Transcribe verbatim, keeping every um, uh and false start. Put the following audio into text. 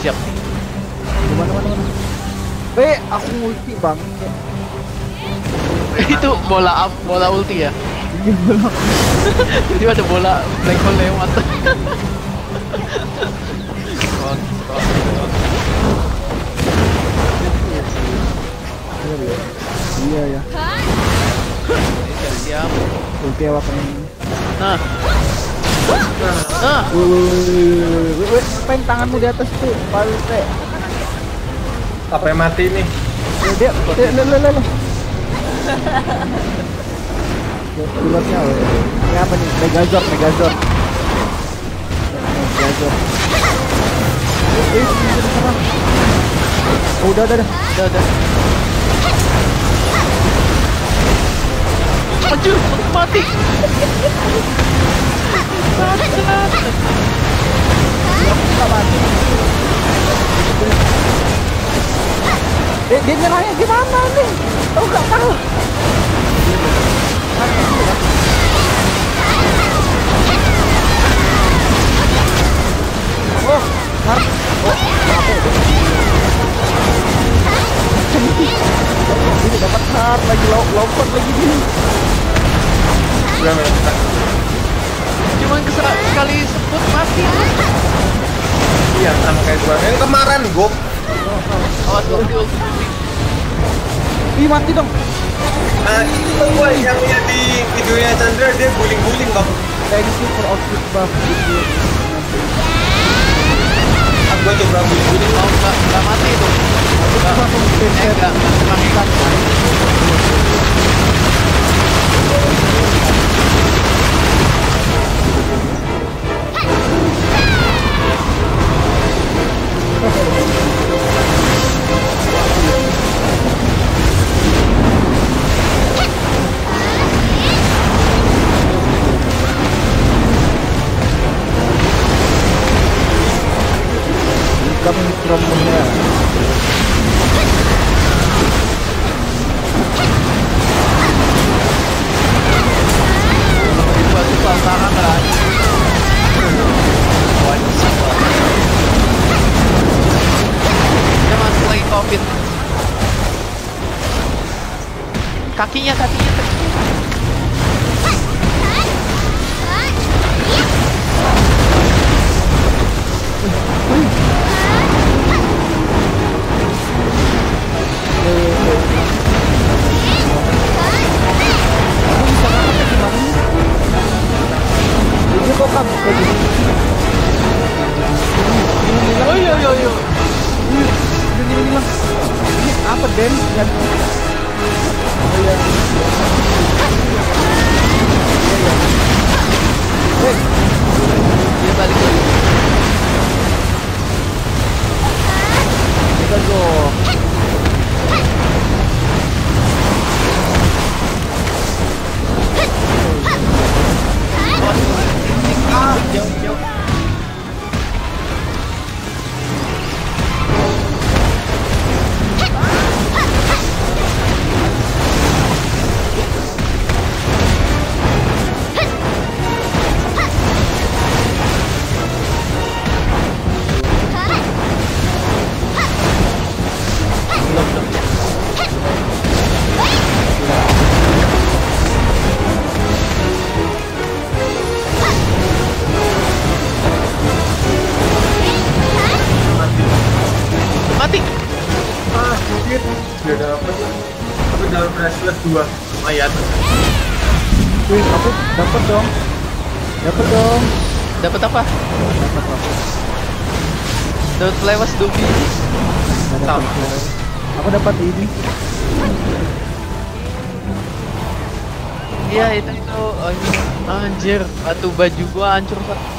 siap. Mana mana mana. Eh, aku ulti bang. Itu bola up, bola ulti ya. Ini bola. Jadi ada bola black hole lewat. Iya ya. Siap. Ulti awak ini. Nah. Nah. Wih, main tanganmu di atas tuh, Palte. Apa yang mati nih? Dia, dia, lo, lo, lo. Pilotnya, ini apa nih? Megazord, Megazord. Megazord. Eh, serang. Oh, udah, udah, udah, udah, udah. Anjir, mati. Dia, dia nyerahnya gimana nih? Aku gak tahu. Oh, hard. Oh, apa itu? Ini dapat hard lagi, lompat lagi gini. Cuman keserak sekali sebut mati. Iya, sama kayak gua. Yang kemarin gua. Awas ulti ulti. Ih, mati dong. Nah, itu gua yang lihat di videonya Chandra, dia guling-guling bang. Thank you for outfit buff. Aku gua coba guling-guling. Oh, enggak, enggak mati itu. Enggak, eh, enggak, enggak Coming from here. Itu tangan lah. Dia masih lagi covid. Kakinya, kakinya kakinya. Oh iya iya iya. Ini ini Bang. Ini apa Den? Yang oh iya. Hei, Dia balik lagi. kita go. Ah, jauh jauh. Mati. Ah, shit. Dia dapat. Tapi dalam bracelet dua. Lumayan. Wih, aku dapat dong. Dapat dong. Dapat apa? Dapat apa? Dapat flawas dobi. Sama. Aku dapat ini. Iya itu itu. Oh, ini. Anjir, batu baju gua hancur, Pak.